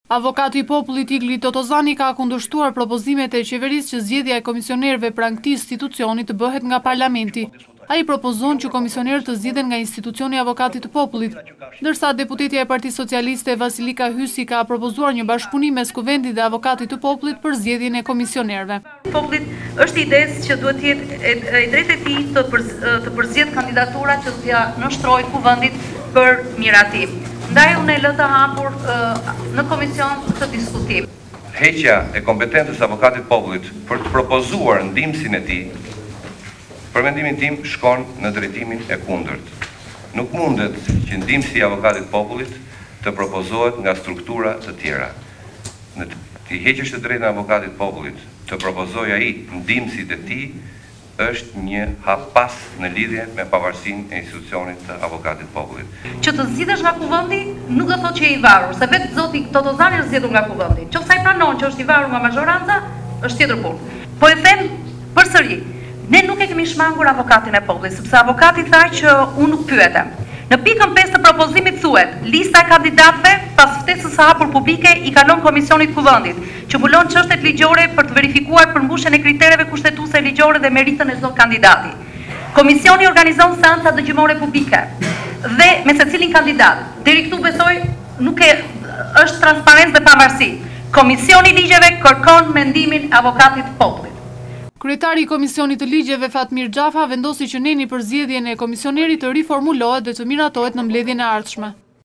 Avokati i popullit Igli Totozani ka kundërshtuar propozimet e qeverisë që zgjedhja e komisionerëve pranë këtij institucioni të bëhet nga parlamenti. Ai propozon që komisionerët të zgjidhen nga institucioni i avokatit të popullit, ndërsa deputetja e Partisë Socialiste Vasilika Hysi ka propozuar një bashkëpunim mes Kuvendit dhe avokatit të popullit për zgjedhjen e komisionerëve. Popullit është idesë që duhet të jetë e drejtë e tij të përzgjedh kandidatura që të ja nënshtrojë Kuvendit për miratim. Ndaj unë e lë të hapur në komision këtë diskutim. Heqja e kompetencës së avokatit popullit për të propozuar ndihmësin e tij, për mendimin tim, shkon në drejtimin e kundërt. Nuk mundet që ndihmësi i avokatit popullit të propozohet nga struktura të tjera. Në të heqësh të drejtën e avokatit popullit, të propozojë ai ndihmësit e tij, është një hapas në lidhje me pavarësinë e institucionit të avokatit popullit. Që të zgjidhesh nga Kuvendi nuk do thotë që je i varur, se vetë zoti Totozani është zgjedhur nga Kuvendi. Qoftë ai pranon që është i varur nga mazhoranca, është tjetër punë. Po e them përsëri, ne nuk e kemi shmangur avokatin e popullit, sepse avokati tha që unë nuk pyetem. Në pikën 5 të propozimit thuhet, lista e kandidatëve pas ftesës së hapur publike i kalon Komisionit Kuvendit, që mbulon çështjet ligjore për të verifikuar përmbushjen e kritereve kushtetuese ligjore dhe meritën e çdo kandidati. Komisioni organizon seanca dëgjimore publike dhe me secilin kandidat. Deri këtu besoj nuk është transparencë dhe pavarësi. Komisioni i ligjeve kërkon mendimin e avokatit popullit. Kryetari i Komisionit të Ligjeve Fatmir Xhafa vendosi që neni për zgjedhjen e komisionerit të riformulohet dhe të miratohet në mbledhjen e ardhshme.